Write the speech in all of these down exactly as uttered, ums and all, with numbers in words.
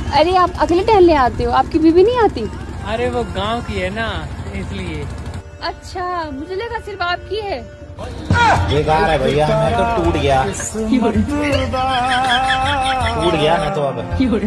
अरे आप अकेले टहलने आते हो, आपकी बीवी नहीं आती? अरे वो गांव की है ना, इसलिए। अच्छा, मुझे लगा सिर्फ आपकी है। बेकार है भैया, मैं तो टूट गया टूट गया मैं तो अब।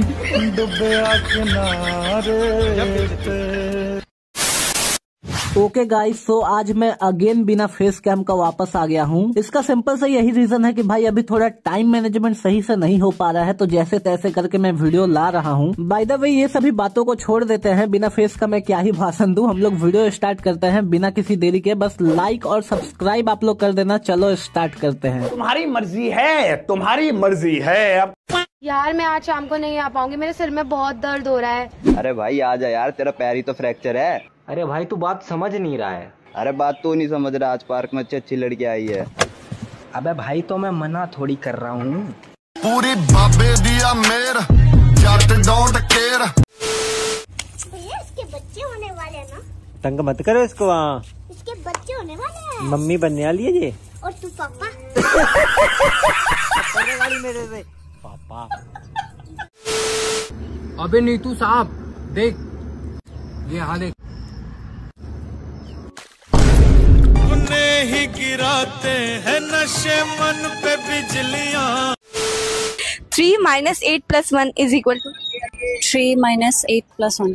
ओके गाइस, सो आज मैं अगेन बिना फेस कैम का वापस आ गया हूँ। इसका सिंपल सा यही रीजन है कि भाई अभी थोड़ा टाइम मैनेजमेंट सही से नहीं हो पा रहा है, तो जैसे तैसे करके मैं वीडियो ला रहा हूँ। बाय द वे ये सभी बातों को छोड़ देते हैं, बिना फेस का मैं क्या ही भाषण दूं। हम लोग वीडियो स्टार्ट करते हैं बिना किसी देरी के। बस लाइक और सब्सक्राइब आप लोग कर देना। चलो स्टार्ट करते हैं। तुम्हारी मर्जी है, तुम्हारी मर्जी है। अब यार मैं आज शाम को नहीं आ पाऊंगी, मेरे सिर में बहुत दर्द हो रहा है। अरे भाई आ जा यार, तेरा पैर ही तो फ्रैक्चर है। अरे भाई तू बात समझ नहीं रहा है। अरे बात तू नहीं समझ रहा, आज पार्क में अच्छी अच्छी लड़की आई है। अबे भाई तो मैं मना थोड़ी कर रहा हूँ। पूरी बाबे दिया मेर, जट डोंट केयर। भैया इसके बच्चे होने वाले हैं ना? तंग मत करो इसको। वहाँ इसके बच्चे होने वाले हैं। मम्मी बनने वाली है ये। और तू पापा? वाली मेरे से पापा। अबे नीतू साहब देख, ये हाँ देख। ही गिराते हैं नशे मन पे बिजलियां। Three minus eight plus one is equal to three minus eight plus one.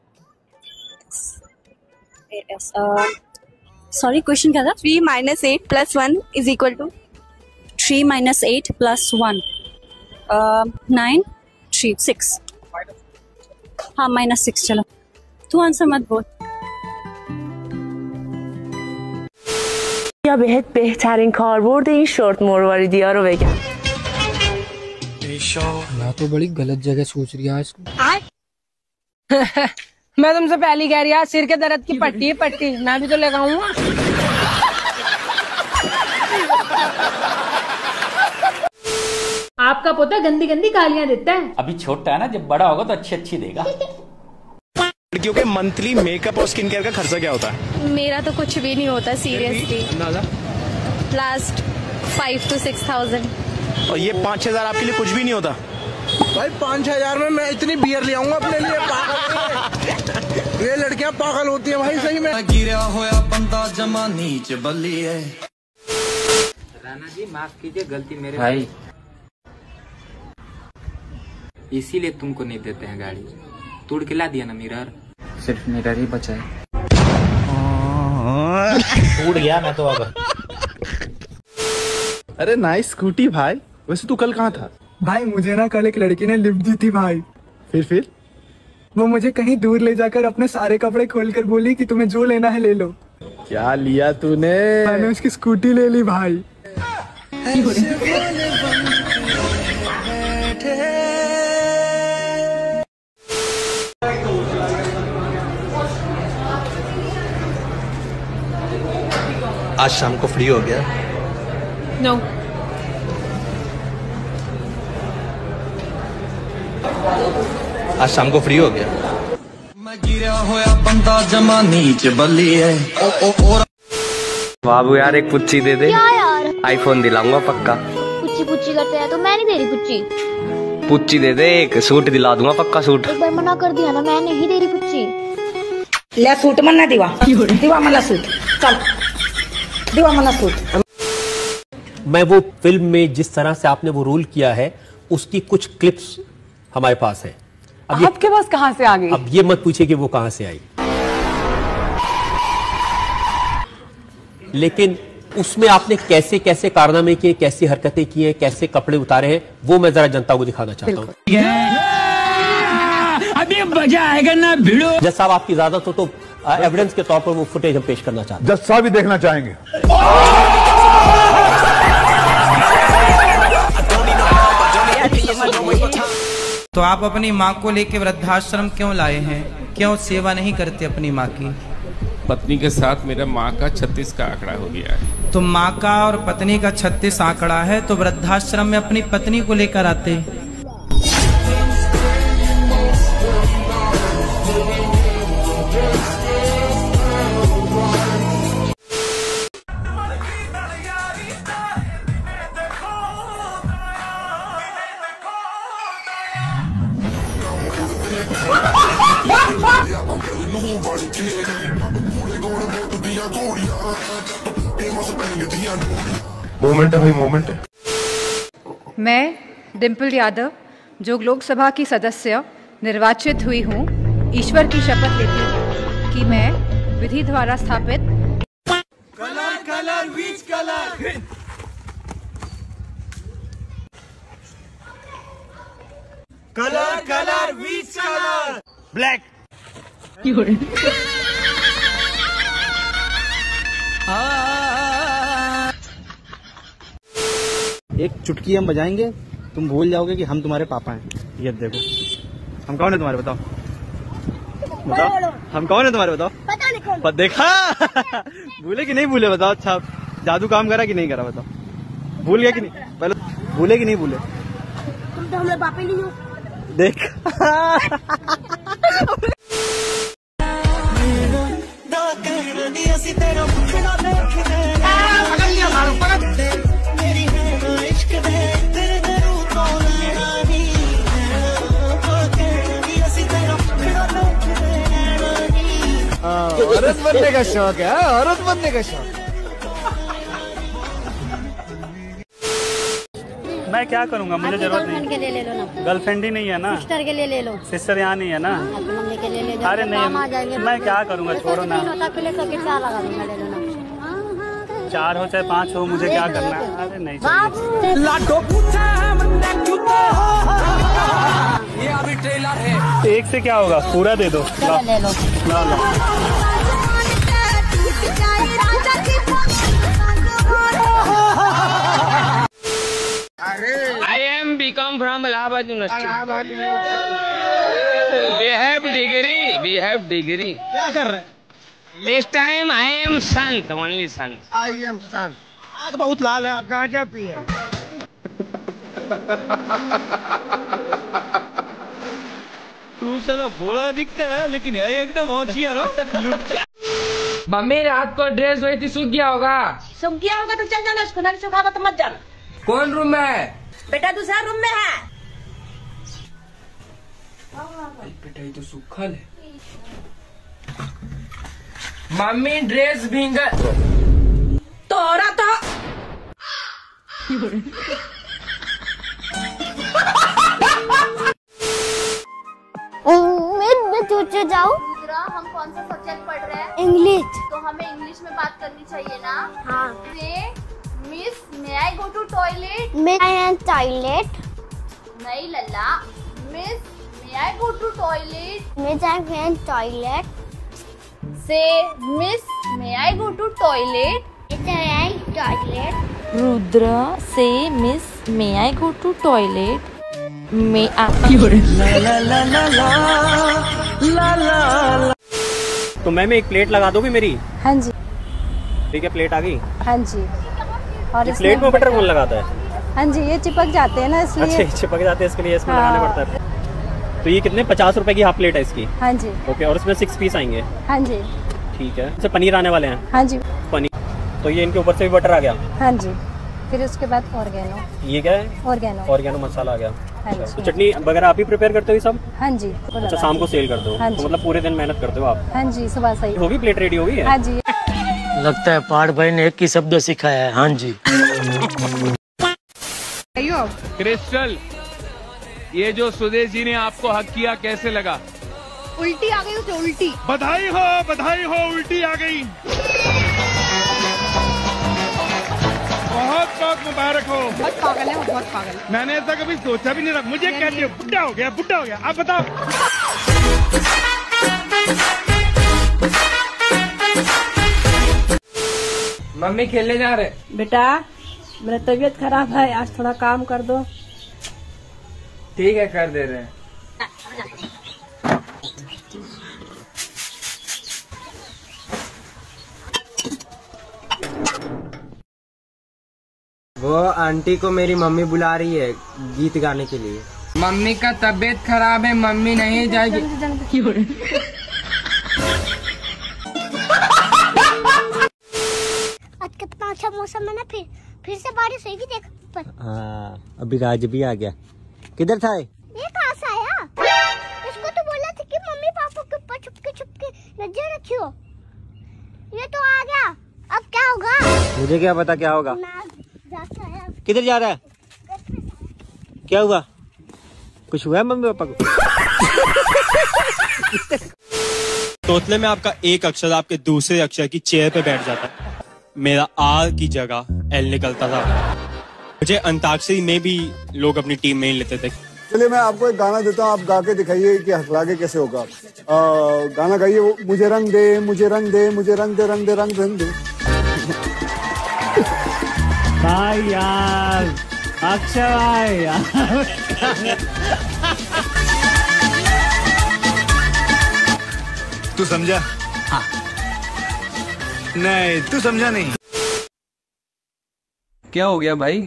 Sorry question क्या था? Three minus eight plus one is equal to three minus eight plus one nine three six. हाँ minus six. चलो तू answer मत बोल। یا بهت بهترین کاربرد این شورت مروارید ها رو بگم. मैं तो बड़ी गलत जगह सोच रही है इसको। मैं तुमसे पहली कह रही है, सिर के दर्द की पट्टी है पट्टी, मैं भी तो लगाऊंगा। आपका पोता गंदी गंदी गालियां देता है। अभी छोटा है ना, जब बड़ा होगा तो अच्छी अच्छी देगा। लड़कियों के मंथली मेकअप और स्किन केयर का खर्चा क्या होता है? मेरा तो कुछ भी नहीं होता seriously. Last five two six thousand. और ये पाँच हजार आपके लिए कुछ भी नहीं होता? भाई पाँच हजार में मैं इतनी बियर ले आऊंगा अपने लिए। पागल ये लड़कियां पागल होती है भाई, सही में। गिरा होया बंदा जमा नीच बल्ली है। राणा जी माफ कीजिए, गलती मेरे भाई, इसीलिए तुमको नहीं देते हैं गाड़ी। तोड़ के ला दिया ना मिरर, सिर्फ मिरर ही बचा है। टूट गया मैं तो अब। अरे नाइस स्कूटी भाई। वैसे तू कल कहाँ था? भाई मुझे ना कल एक लड़की ने लिफ्ट दी थी भाई। फिर फिर वो मुझे कहीं दूर ले जाकर अपने सारे कपड़े खोलकर बोली कि तुम्हें जो लेना है ले लो। क्या लिया तूने? मैंने उसकी स्कूटी ले ली भाई। आज शाम को फ्री हो गया? नो। आज शाम को फ्री हो गया? मैं गिरा होया बंदा जमा नीच बल्ली है। बाबू यार एक पुच्ची दे दे। क्या यार? आईफोन दिलाऊंगा पक्का। पुच्ची पुच्ची करते हैं तो मैं नहीं दे रही पुच्ची। पुच्ची दे दे, एक सूट दिला दूंगा पक्का सूट। एक बार मना कर दिया ना, मैं नहीं दे रही पुच्ची। ले सूट मना दिवा दिवा मला सूट। चल दिवा मला सूट। मैं वो फिल्म में जिस तरह से आपने वो रोल किया है उसकी कुछ क्लिप्स हमारे पास है। अब आपके पास कहाँ से आ गई? अब ये मत पूछिए कि वो कहां से आई, लेकिन उसमें आपने कैसे कैसे कारनामे किए, कैसी हरकतें की हैं, कैसे कपड़े उतारे हैं, वो मैं जरा जनता को दिखाना चाहता हूँ। अभी मजा आएगा ना भिड़ो। जज साहब आपकी इजाजत हो तो एविडेंस के तौर पर वो फुटेज हम पेश करना चाहते हैं। जज साहब भी देखना चाहेंगे। तो आप अपनी माँ को लेकर वृद्धाश्रम क्यों लाए हैं? क्यों सेवा नहीं करते अपनी माँ की? पत्नी के साथ मेरा माँ का छत्तीस का आंकड़ा हो गया है। तो माँ का और पत्नी का छत्तीस आंकड़ा है, तो वृद्धाश्रम में अपनी पत्नी को लेकर आते। मोमेंट है भाई, मोमेंट है। मैं डिम्पल यादव जो लोकसभा की सदस्य निर्वाचित हुई हूँ, ईश्वर की शपथ लेती हूँ कि मैं विधि द्वारा स्थापित कलर कलर बीच कलर कलर कलर बीच कलर ब्लैक। एक चुटकी हम बजाएंगे, तुम भूल जाओगे कि हम तुम्हारे पापा हैं। ये देखो, हम कौन है तुम्हारे, बताओ बताओ हम कौन है तुम्हारे, बताओ। पता नहीं कौन। पर देखा भूले कि नहीं भूले, बताओ। अच्छा, जादू काम करा कि नहीं करा, बताओ। भूल गया कि नहीं, पहले भूले कि नहीं भूले। तुम तो हमारे बाप ही नहीं हो। देख औरत बनने का शौक है, औरत बनने का शौक। मैं क्या करूंगा, मुझे जरूरत नहीं। के लिए ले लो ना, गर्लफ्रेंड ही नहीं है ना। सिस्टर के लिए ले लो। सिस्टर यहाँ नहीं है ना। मम्मी के लिए ले जाओ। अरे नहीं, मैं क्या करूंगा, छोड़ो ना। चार लगा दूंगा, ले लो ना। चार हो चाहे पाँच हो, मुझे क्या करना है। अरे नहीं चाहिए। ये अभी ट्रेलर है। एक से क्या होगा, पूरा दे दो। ला, ले लो ला, ला। I am become from Allahabad University. We have degree. We have degree. क्या कर रहे हैं? This time I am sant, only sant. I am son. आग बहुत लाल है, गांजा पिए। तू चलो भोला दिखता है, लेकिन है एकदम होशियार। मम्मी रात को ड्रेस हुई थी, सूख गया होगा। सूख गया होगा तो चल जाना, उसको नहीं सूखा तो मत जाना। कौन रूम में है? बेटा दूसरा रूम में है। बेटा ये तो सूखा है। मम्मी ड्रेस भींगा तोरा तो मैं तुझे जाऊँ। हम कौन सा सब्जेक्ट पढ़ रहे हैं? इंग्लिश। तो हमें इंग्लिश में बात करनी चाहिए ना। हाँ। Miss may I go to toilet? May I am toilet. नहीं लल्ला, miss may I go to toilet? Miss I am toilet. Say miss may I go to toilet? Miss I toilet. Rudra say miss may I go to toilet? मे तो ma'am एक plate लगा दोगी मेरी? हाँ जी। ठीक है, प्लेट आ गई। हाँ जी। और इस प्लेट में बटर कौन लगाता है? हाँ जी, ये चिपक जाते हैं ना, इसलिए। अच्छा, चिपक जाते हैं, इसके लिए इसमें हाँ। लगाना पड़ता है। तो ये कितने, पचास रुपए की हाफ प्लेट है इसकी? हाँ जी। ओके, और इसमें सिक्स पीस आएंगे? हाँ जी। ठीक है। अच्छा, पनीर आने वाले हैं? हाँ जी। पनीर, तो ये इनके ऊपर से भी बटर आ गया? हाँ जी। फिर उसके बाद ऑर्गेनो। ये क्या है? ऑर्गेनो। ऑर्गेनो मसाला आ गया। हाँ जी। तो चटनी वगैरह आप ही प्रिपेयर करते हो ये सब? हाँ जी। अच्छा, शाम को सेल करते हो? हाँ तो जी। मतलब पूरे दिन मेहनत करते हो आप? हाँ जी, सुबह सही होगी प्लेट रेडी होगी? हाँ जी। लगता है पहाड़ भाई ने एक ही शब्द सिखाया है। हाँ जी। क्रिस्टल, ये जो सुदेश जी ने आपको हक किया कैसे लगा? उल्टी आ गई उसे, उल्टी। बधाई हो, बधाई हो, उल्टी आ गई। बहुत बहुत मुबारक हो। बहुत पागल है वो, बहुत पागल। मैंने ऐसा कभी सोचा भी नहीं रहा। मुझे कहते हो बुढ़ा हो गया, बुढ़ा हो गया। आप बताओ। मम्मी खेलने जा रहे? बेटा मेरा तबीयत खराब है, आज थोड़ा काम कर दो। ठीक है, कर दे रहे हैं। वो आंटी को मेरी मम्मी बुला रही है गीत गाने के लिए। मम्मी का तबीयत खराब है, मम्मी नहीं जाएगी। आज कितना अच्छा मौसम है ना, फिर फिर से बारिश होगी, देख ऊपर। हाँ, अभी राज भी आ गया। किधर था ये? ये कहाँ से आया? इसको तो बोला क्यों? ये तो आ गया, अब क्या होगा? मुझे क्या पता क्या होगा। किधर जा रहा है? क्या हुआ? कुछ हुआ है मम्मी पापा को? तोतले में आपका एक अक्षर आपके दूसरे अक्षर की चेयर पे बैठ जाता है। मेरा आर की जगह एल निकलता था। मुझे अंताक्षरी में भी लोग अपनी टीम में ही लेते थे। चलिए मैं आपको एक गाना देता हूँ, आप गा के दिखाइए कि हकला के कैसे होगा। आ, गाना गाइए वो, मुझे रंग दे मुझे रंग दे मुझे रंग दे रंग दे रंग रंग दे। भाई यार, अक्षय भाई यार। तू समझा? हाँ। नहीं तू समझा नहीं। क्या हो गया भाई?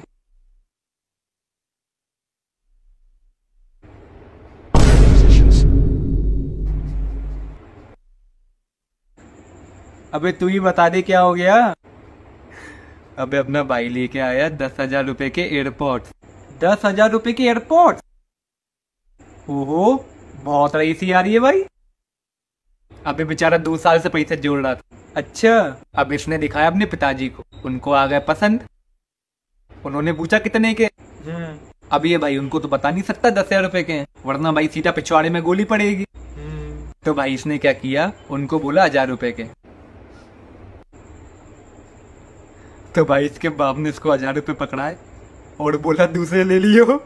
अबे तू ही बता दे क्या हो गया? अबे अपना भाई लेके आया दस हजार रुपए के एयरपोर्ट। दस हजार रुपए के एयरपोर्ट? ओहो, बहुत रईसी आ रही है भाई। अबे बेचारा दो साल से पैसे जोड़ रहा था। अच्छा, अब इसने दिखाया अपने पिताजी को, उनको आ गए पसंद। उन्होंने पूछा कितने के। अब ये भाई उनको तो बता नहीं सकता दस हजार रुपए के हैं, वरना भाई सीधा पिछवाड़े में गोली पड़ेगी। तो भाई इसने क्या किया, उनको बोला हजार रुपए के। तो भाई इसके बाप ने इसको हजार रुपए पकड़ाए और बोला दूसरे ले लियो।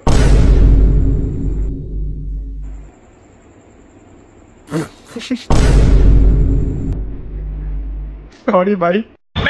सॉरी भाई।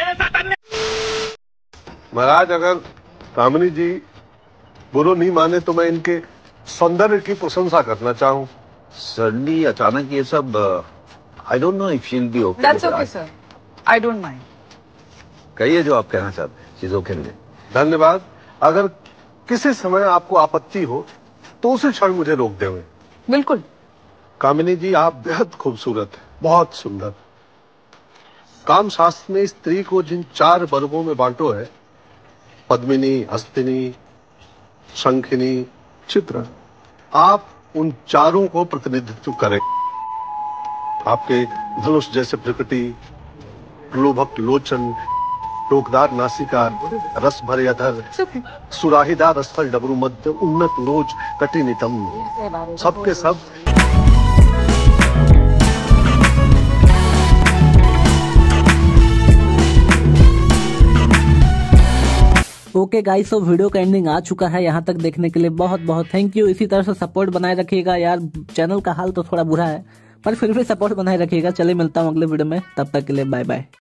महाराज, अगर कामिनी जी बुरो नहीं माने तो मैं इनके सौंदर्य की प्रशंसा करना चाहूँ। सडनली अचानक ये सब, I don't know if she will be okay. That's okay sir, I don't mind. कहिए जो आप कहना चाहते हैं, चीजों के लिए। धन्यवाद। अगर किसी समय आपको आपत्ति हो तो उसी क्षण मुझे रोक देंगे। बिल्कुल। कामिनी जी, आप बेहद खूबसूरत है, बहुत सुंदर। काम शास्त्र में स्त्री को जिन चार वर्गों में बांटो है, पद्मिनी, हस्तिनी, शंखिनी, चित्र, आप उन चारों को प्रतिनिधित्व करें। आपके धनुष जैसे प्रकृति, लोभक लोचन, टोकदार नासिका, रस भरे अधर, सुराहीदार स्थल डबरू मध्य, उन्नत लोच, कटिनितम, सबके सब। ओके गाइस, तो वीडियो का एंडिंग आ चुका है। यहाँ तक देखने के लिए बहुत बहुत थैंक यू। इसी तरह से सपोर्ट बनाए रखिएगा यार। चैनल का हाल तो थोड़ा बुरा है, पर फिर भी सपोर्ट बनाए रखिएगा। चलिए मिलता हूँ अगले वीडियो में, तब तक के लिए बाय बाय।